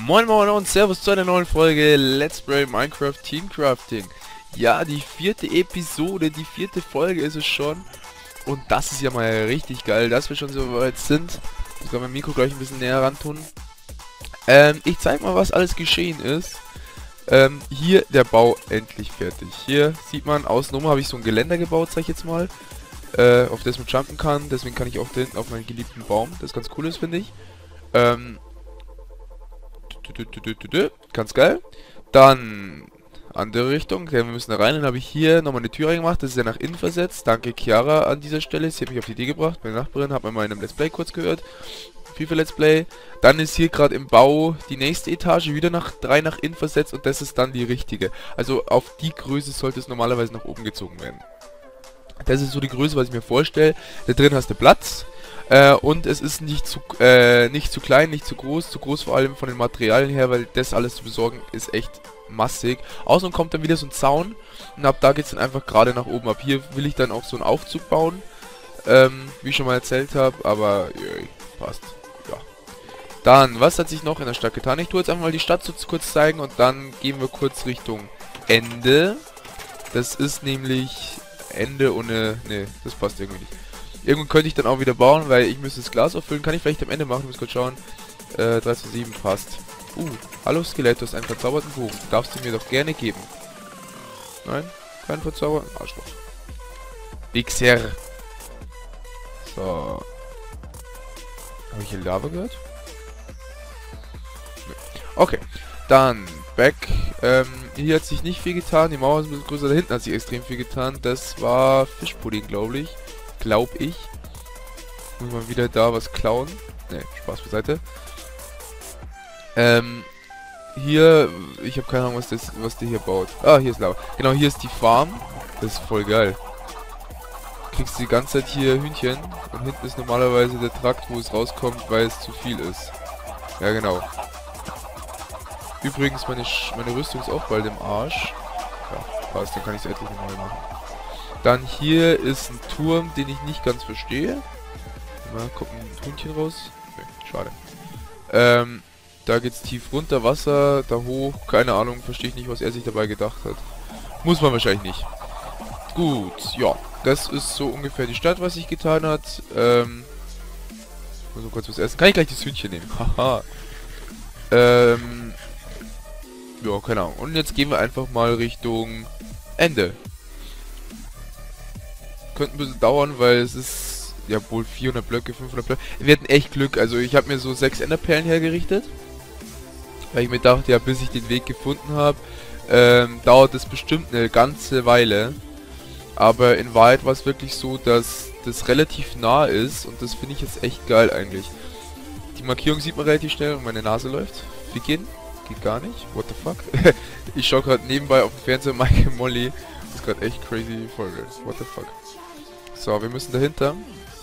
Moin Moin und Servus zu einer neuen Folge Let's Play Minecraft Teamcrafting. Ja, die vierte Episode, die vierte Folge ist es schon. Und das ist ja mal richtig geil, dass wir schon so weit sind. Ich kann mein Mikro gleich ein bisschen näher ran tun. Ich zeig mal, was alles geschehen ist. Hier der Bau endlich fertig. Hier sieht man, außenrum habe ich so ein Geländer gebaut, sag ich jetzt mal. Auf das man jumpen kann. Deswegen kann ich auch da hinten auf meinen geliebten Baum. Das ganz cool ist, finde ich. Ganz geil. Dann andere Richtung. Okay, wir müssen da rein. Dann habe ich hier nochmal eine Tür reingemacht. Das ist ja nach innen versetzt. Danke Chiara an dieser Stelle. Sie hat mich auf die Idee gebracht. Meine Nachbarin hat man mal in einem Let's Play kurz gehört. FIFA Let's Play. Dann ist hier gerade im Bau die nächste Etage wieder nach 3 nach innen versetzt. Und das ist dann die richtige. Also auf die Größe sollte es normalerweise nach oben gezogen werden. Das ist so die Größe, was ich mir vorstelle. Da drin hast du Platz. Und es ist nicht zu klein, nicht zu groß vor allem von den Materialien her, weil das alles zu besorgen ist echt massig. Außen kommt dann wieder so ein Zaun und ab da geht es dann einfach gerade nach oben. Ab hier will ich dann auch so einen Aufzug bauen, wie ich schon mal erzählt habe, aber passt. Ja. Dann, was hat sich noch in der Stadt getan? Ich tue jetzt einfach mal die Stadt so kurz zeigen und dann gehen wir kurz Richtung Ende. Das ist nämlich Ende ohne... Ne, das passt irgendwie nicht. Irgendwann könnte ich dann auch wieder bauen, weil ich müsste das Glas auffüllen. Kann ich vielleicht am Ende machen, muss kurz schauen. 3 zu 7 passt. Hallo Skelett, du hast einen verzauberten Bogen. Darfst du mir doch gerne geben. Nein? Kein Verzauber? Arschloch. Wichser. So. Habe ich hier Lava gehört? Nee. Okay. Dann, back. Hier hat sich nicht viel getan. Die Mauer ist ein bisschen größer. Da hinten hat sich extrem viel getan. Das war Fischpudding, glaube ich. Muss man wieder da was klauen. Ne, Spaß beiseite. Hier, ich habe keine Ahnung, was der hier baut. Ah, hier ist Lava. Genau, hier ist die Farm. Das ist voll geil. Kriegst die ganze Zeit hier Hühnchen. Und hinten ist normalerweise der Trakt, wo es rauskommt, weil es zu viel ist. Ja, genau. Übrigens, meine Rüstung ist auch bald im Arsch. Ja, passt, dann kann ich es endlich neu machen. Dann hier ist ein Turm, den ich nicht ganz verstehe. Mal gucken, ein Hühnchen raus. Nee, schade. Da geht's tief runter, Wasser, da hoch. Keine Ahnung, verstehe ich nicht, was er sich dabei gedacht hat. Muss man wahrscheinlich nicht. Gut, ja. Das ist so ungefähr die Stadt, was sich getan hat. Muss mal kurz was essen. Kann ich gleich das Hühnchen nehmen? Haha. Ja, keine Ahnung. Und jetzt gehen wir einfach mal Richtung Ende. Könnte ein bisschen dauern, weil es ist ja wohl 400 Blöcke, 500 Blöcke. Wir hatten echt Glück. Also ich habe mir so 6 Enderperlen hergerichtet. Weil ich mir dachte, ja, bis ich den Weg gefunden habe, dauert es bestimmt eine ganze Weile. Aber in Wahrheit war es wirklich so, dass das relativ nah ist. Und das finde ich jetzt echt geil eigentlich. Die Markierung sieht man relativ schnell und meine Nase läuft. Wir gehen. Geht gar nicht. What the fuck? Ich schaue gerade nebenbei auf dem Fernseher Mike und Molly. Das ist gerade echt crazy Folge. What the fuck? So, wir müssen dahinter.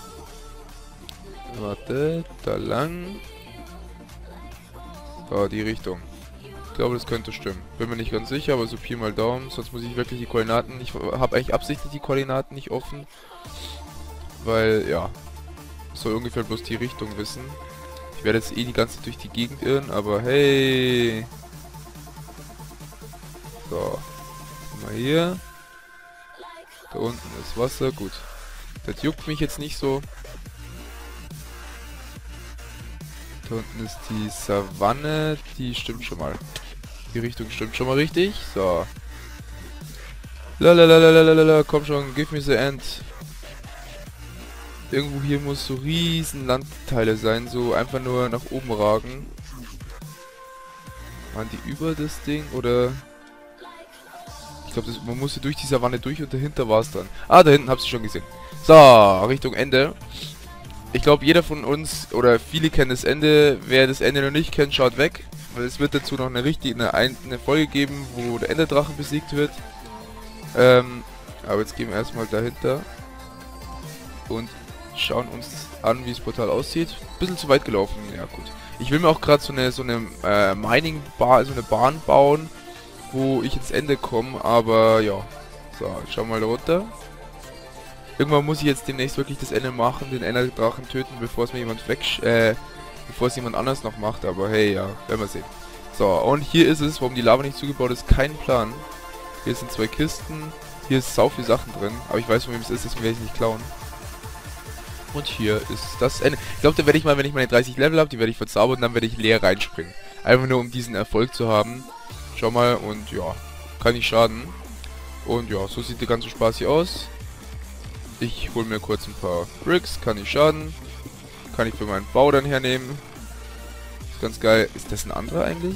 Warte, da lang. So, die Richtung. Ich glaube, das könnte stimmen. Bin mir nicht ganz sicher, aber so Pi mal Daumen. Sonst muss ich wirklich die Koordinaten... Ich habe eigentlich absichtlich die Koordinaten nicht offen. Weil, ja. Soll ungefähr bloß die Richtung wissen. Ich werde jetzt eh die ganze Zeit durch die Gegend irren, aber hey. So. Mal hier. Da unten ist Wasser, gut. Das juckt mich jetzt nicht so. Da unten ist die Savanne, die stimmt schon mal. Die Richtung stimmt schon mal richtig. So. Lalalala, komm schon, give me the end. Irgendwo hier muss so riesen Landteile sein, so einfach nur nach oben ragen. Waren die über das Ding oder... Ich glaube, man musste durch die Savanne durch und dahinter war es dann. Ah, da hinten habt ihr schon gesehen. So, Richtung Ende. Ich glaube, jeder von uns, oder viele kennen das Ende. Wer das Ende noch nicht kennt, schaut weg. Weil es wird dazu noch eine Folge geben, wo der Enderdrachen besiegt wird. Aber jetzt gehen wir erstmal dahinter. Und schauen uns an, wie das Portal aussieht. Bisschen zu weit gelaufen, ja gut. Ich will mir auch gerade so eine Mining-Bar, so eine Bahn bauen, wo ich ins Ende komme, aber ja. So, jetzt schauen wir mal da runter. Irgendwann muss ich jetzt demnächst wirklich das Ende machen, den Enderdrachen töten, bevor es mir jemand bevor es jemand anders noch macht, aber hey, ja, werden wir sehen. So, und hier ist es, warum die Lava nicht zugebaut ist, kein Plan. Hier sind 2 Kisten. Hier ist sau viel Sachen drin. Aber ich weiß, von wem es ist, deswegen werde ich nicht klauen. Und hier ist das Ende. Ich glaube, da werde ich mal, wenn ich meine 30 Level habe, die werde ich verzaubern und dann werde ich leer reinspringen. Einfach nur, um diesen Erfolg zu haben. Schau mal, und ja, kann nicht schaden. Und ja, so sieht der ganze Spaß hier aus. Ich hole mir kurz ein paar Bricks, kann nicht schaden. Kann ich für meinen Bau dann hernehmen. Ist ganz geil. Ist das ein anderer eigentlich?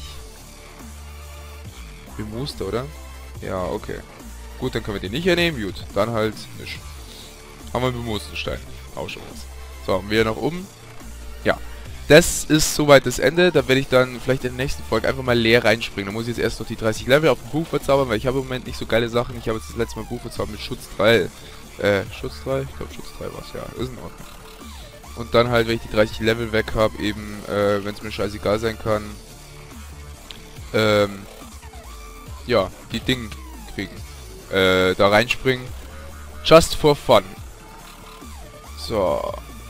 Bemooster, oder? Ja, okay. Gut, dann können wir den nicht hernehmen. Gut, dann halt nicht. Haben wir einen bemoosten Stein. Auch schon was. So, haben wir nach oben. Ja. Das ist soweit das Ende. Da werde ich dann vielleicht in der nächsten Folge einfach mal leer reinspringen. Da muss ich jetzt erst noch die 30 Level auf dem Buch verzaubern, weil ich habe im Moment nicht so geile Sachen. Ich habe jetzt das letzte Mal Buch verzaubert mit Schutz 3. Schutz 3? Ich glaube Schutz 3 war es, ja. Ist in Ordnung. Und dann halt, wenn ich die 30 Level weg habe, eben, wenn es mir scheißegal sein kann, ja, die Dinge kriegen. Da reinspringen. Just for fun. So.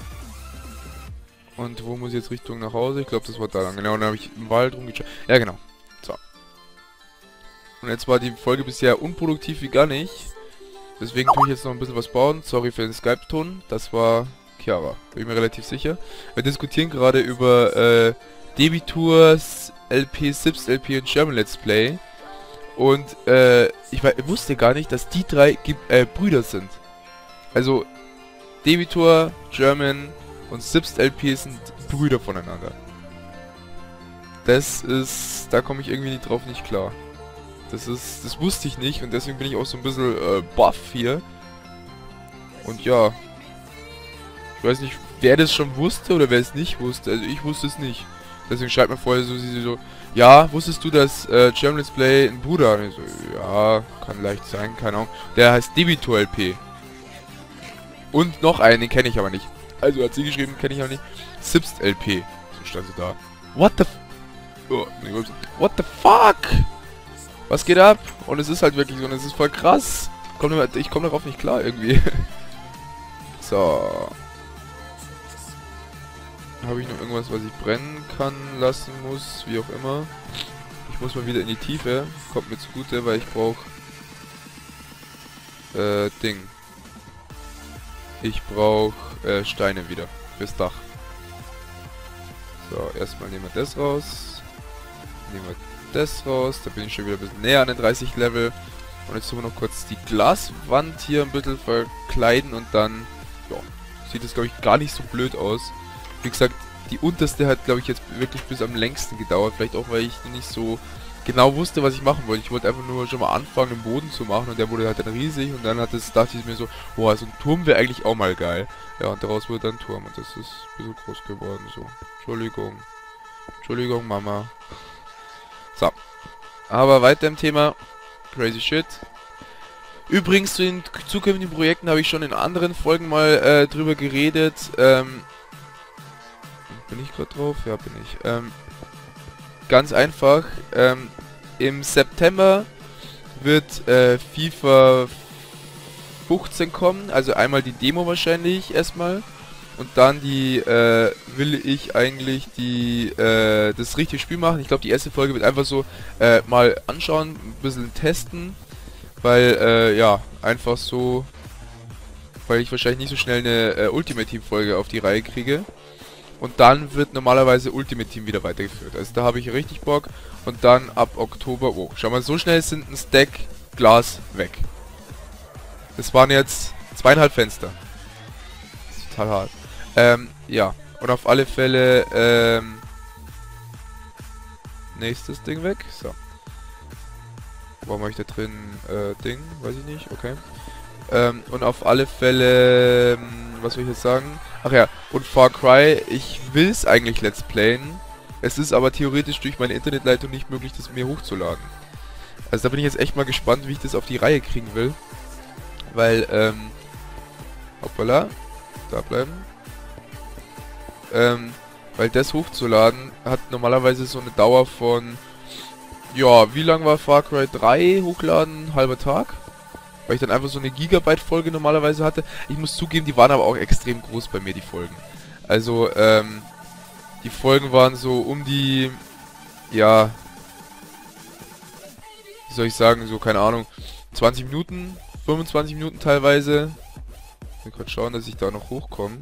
Und wo muss ich jetzt Richtung nach Hause? Ich glaube, das war da lang. Genau, und dann habe ich im Wald rumgeschaut. Ja, genau. So. Und jetzt war die Folge bisher unproduktiv wie gar nicht. Deswegen tue ich jetzt noch ein bisschen was bauen. Sorry für den Skype-Ton. Das war Chiara. Bin ich mir relativ sicher. Wir diskutieren gerade über Debitors, LP, Sips, LP und German Let's Play. Und ich wusste gar nicht, dass die 3 Brüder sind. Also Debitor, German und Sips LP sind Brüder voneinander. Das ist... Da komme ich irgendwie nicht klar. Das wusste ich nicht und deswegen bin ich auch so ein bisschen baff hier. Und ja. Ich weiß nicht, wer das schon wusste oder wer es nicht wusste. Also ich wusste es nicht. Deswegen schreibt mir vorher so, ja, wusstest du, dass German Let's Play ein Bruder hat? Und ich so, ja, kann leicht sein, keine Ahnung. Der heißt Debitor LP. Und noch einen, den kenne ich aber nicht. Also hat sie geschrieben, kenne ich auch nicht. Sips LP. So stand sie da. What the What the fuck? Was geht ab? Und es ist halt wirklich so, und es ist voll krass. Ich komme darauf nicht klar irgendwie. So. Habe ich noch irgendwas, was ich brennen kann, lassen muss, wie auch immer. Ich muss mal wieder in die Tiefe. Kommt mir zugute, weil ich brauche Ding. Ich brauche Steine wieder fürs Dach. So, erstmal nehmen wir das raus. Nehmen wir das raus. Da bin ich schon wieder ein bisschen näher an den 30 Level. Und jetzt tun wir noch kurz die Glaswand hier ein bisschen verkleiden und dann, ja, sieht das glaube ich gar nicht so blöd aus. Wie gesagt, die unterste hat glaube ich jetzt wirklich bis am längsten gedauert. Vielleicht auch, weil ich nicht so genau wusste, was ich machen wollte. Ich wollte einfach nur schon mal anfangen, den Boden zu machen und der wurde halt dann riesig und dann dachte ich mir so, boah, so ein Turm wäre eigentlich auch mal geil. Ja, und daraus wurde dann ein Turm und das ist ein bisschen groß geworden, so. Entschuldigung. Entschuldigung, Mama. So. Aber weiter im Thema. Crazy Shit. Übrigens, zu den zukünftigen Projekten habe ich schon in anderen Folgen mal drüber geredet. Bin ich gerade drauf? Ja, bin ich. Ganz einfach. Im September wird FIFA 15 kommen. Also einmal die Demo wahrscheinlich erstmal. Und dann will ich eigentlich das richtige Spiel machen. Ich glaube, die erste Folge wird einfach so mal anschauen, ein bisschen testen. Weil, ja, einfach so, weil ich wahrscheinlich nicht so schnell eine Ultimate Team Folge auf die Reihe kriege. Und dann wird normalerweise Ultimate Team wieder weitergeführt. Also da habe ich richtig Bock. Und dann ab Oktober, oh, schau mal, so schnell sind ein Stack Glas weg. Das waren jetzt 2,5 Fenster. Das ist total hart. Ja. Und auf alle Fälle, nächstes Ding weg. So. Warum habe ich da drin, Ding? Weiß ich nicht. Okay. Und auf alle Fälle, was soll ich jetzt sagen? Ach ja, und Far Cry, ich will es eigentlich Let's Playen. Es ist aber theoretisch durch meine Internetleitung nicht möglich, das mir hochzuladen. Also da bin ich jetzt echt mal gespannt, wie ich das auf die Reihe kriegen will. Weil, hoppala, da bleiben. Weil das hochzuladen hat normalerweise so eine Dauer von, ja, wie lang war Far Cry 3 hochladen? Halber Tag? Weil ich dann einfach so eine Gigabyte-Folge normalerweise hatte. Ich muss zugeben, die waren aber auch extrem groß bei mir, die Folgen. Also, die Folgen waren so um die, ja, wie soll ich sagen, so, keine Ahnung, 20 Minuten, 25 Minuten teilweise. Ich will gerade schauen, dass ich da noch hochkomme.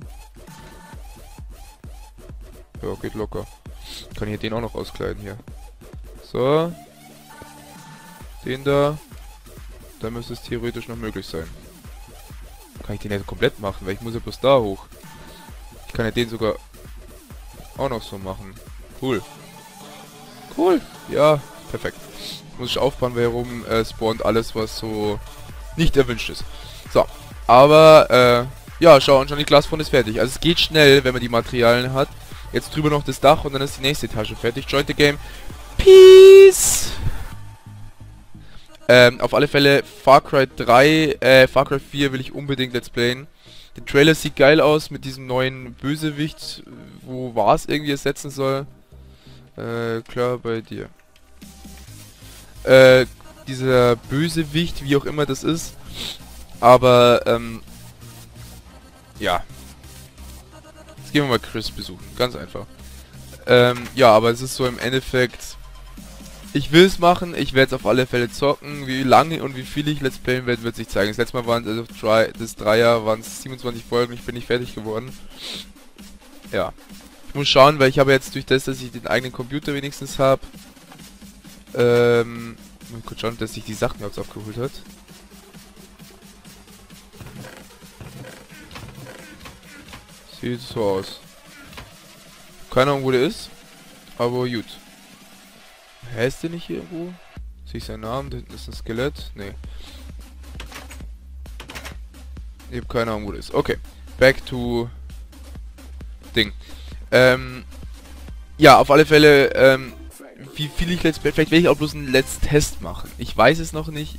Ja, geht locker. Ich kann hier den auch noch auskleiden hier. So. Den da. Da müsste es theoretisch noch möglich sein. Kann ich den jetzt komplett machen, weil ich muss ja bloß da hoch. Ich kann ja den sogar auch noch so machen. Cool. Cool. Ja, perfekt. Muss ich aufpassen, weil herum spawnt alles, was so nicht erwünscht ist. So. Aber, ja, schau, und schon die Glasfront ist fertig. Also es geht schnell, wenn man die Materialien hat. Jetzt drüber noch das Dach und dann ist die nächste Etage fertig. Join the game. Peace! Auf alle Fälle Far Cry 4 will ich unbedingt let's playen. Der Trailer sieht geil aus mit diesem neuen Bösewicht, wo was irgendwie ersetzen soll. Klar bei dir. Dieser Bösewicht, wie auch immer das ist. Aber, ja. Jetzt gehen wir mal Chris besuchen, ganz einfach. Ja, aber es ist so im Endeffekt... Ich will es machen, ich werde es auf alle Fälle zocken. Wie lange und wie viel ich Let's Playen werde, wird sich zeigen. Das letzte Mal waren es, also das Dreier waren es 27 Folgen, ich bin nicht fertig geworden. Ja. Ich muss schauen, weil ich habe jetzt durch das, dass ich den eigenen Computer wenigstens habe, mal kurz schauen, dass sich die Sachen jetzt aufgeholt hat. Sieht so aus. Keine Ahnung, wo der ist, aber gut. Hä, ist der nicht hier irgendwo? Sehe ich seinen Namen? Da hinten ist ein Skelett. Nee. Ich habe keine Ahnung, wo das ist. Okay. Back to... Ding. Ja, auf alle Fälle, wie viel ich Let's Play... Vielleicht werde ich auch bloß einen Let's Test machen. Ich weiß es noch nicht.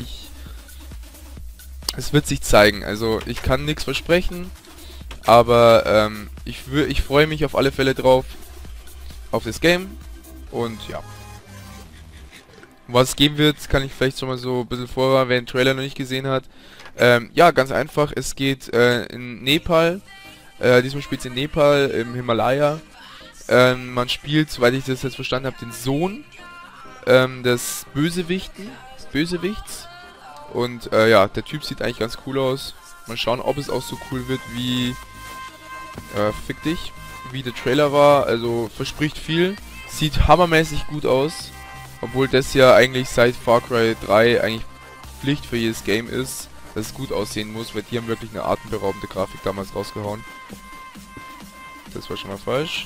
Es wird sich zeigen. Also, ich kann nichts versprechen. Aber, ich freue mich auf alle Fälle drauf. Auf das Game. Und, ja. Was es geben wird, kann ich vielleicht schon mal so ein bisschen vorwarnen, wer den Trailer noch nicht gesehen hat. Ja, ganz einfach, es geht in Nepal. Diesmal spielt es in Nepal, im Himalaya. Man spielt, soweit ich das jetzt verstanden habe, den Sohn des Bösewichts. Und ja, der Typ sieht eigentlich ganz cool aus. Mal schauen, ob es auch so cool wird wie fick dich, wie der Trailer war. Also verspricht viel. Sieht hammermäßig gut aus. Obwohl das ja eigentlich seit Far Cry 3 eigentlich Pflicht für jedes Game ist, dass es gut aussehen muss, weil die haben wirklich eine atemberaubende Grafik damals rausgehauen. Das war schon mal falsch.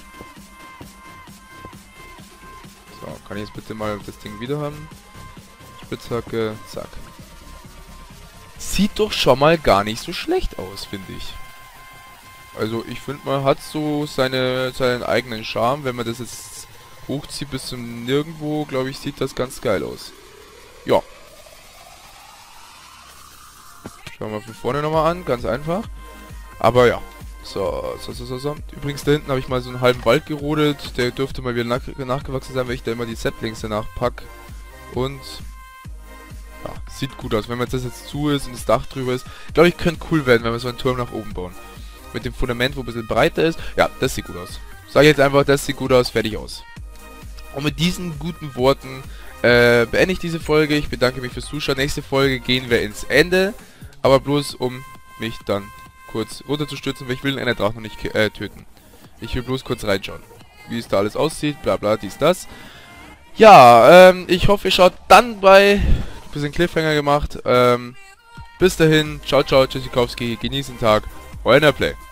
So, kann ich jetzt bitte mal das Ding wieder haben? Spitzhacke, zack. Sieht doch schon mal gar nicht so schlecht aus, finde ich. Also ich finde, man hat so seinen eigenen Charme, wenn man das jetzt hochzieht bis zum Nirgendwo, glaube ich, sieht das ganz geil aus. Ja. Schauen wir von vorne nochmal an, ganz einfach. Aber ja. So. Übrigens, da hinten habe ich mal so einen halben Wald gerodet. Der dürfte mal wieder nachgewachsen sein, weil ich da immer die Saplings danach packe. Und ja, sieht gut aus. Wenn man das jetzt zu ist und das Dach drüber ist, glaube ich, könnte cool werden, wenn wir so einen Turm nach oben bauen. Mit dem Fundament, wo ein bisschen breiter ist. Ja, das sieht gut aus. Sag jetzt einfach, das sieht gut aus, fertig aus. Und mit diesen guten Worten beende ich diese Folge. Ich bedanke mich fürs Zuschauen. Nächste Folge gehen wir ins Ende. Aber bloß, um mich dann kurz runterzustürzen, weil ich will den Enderdrachen noch nicht töten. Ich will bloß kurz reinschauen, wie es da alles aussieht. Bla bla, dies, das. Ja, ich hoffe, ihr schaut dann bei... Ein bisschen Cliffhanger gemacht. Bis dahin. Ciao, ciao, Tschüssikowski. Genießen den Tag. Euer Play.